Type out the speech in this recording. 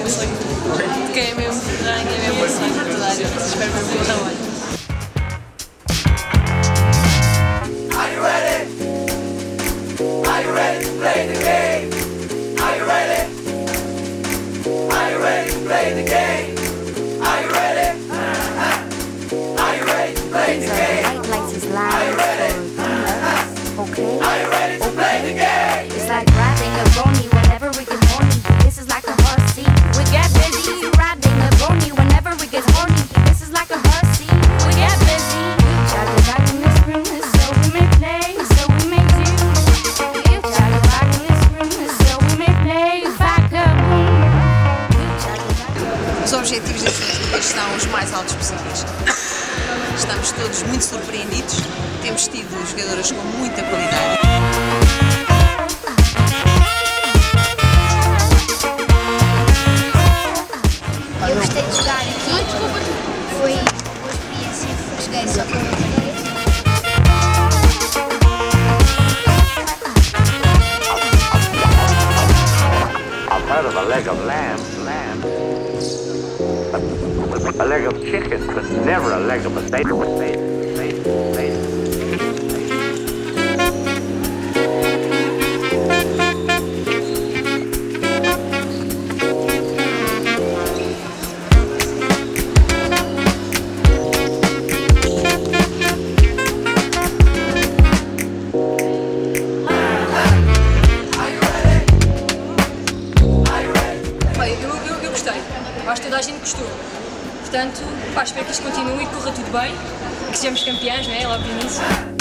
sonho. Porque é mesmo ferranho, é mesmo sonho para toda a gente. Espero que corra bem. Are you ready? Are you ready to play the game? Are you ready? Are you ready to play the game? Are you ready? Are you ready to play the game? Are you ready? Okay. Are you ready to play the game? It's like riding a pony whenever we get horny. This is like a horsey. We get busy riding a pony whenever we get horny. This is like a horsey. We get busy. Try to rock in this room, so we may play, so we may do. You try to rock in this room, so we may play, back up. Os objetivos deste mês são os mais altos possíveis. Estamos todos muito surpreendidos. Temos tido jogadoras com muita qualidade. Eu gostei de jogar aqui. Foi uma experiência. Joguei só com I've heard of a leg of lamb. A leg of chicken, but never a leg of a steak. Eu gostei, acho que toda a gente gostou, portanto, espero que isto continue e que corra tudo bem e que sejamos campeões, não é? Logo no início.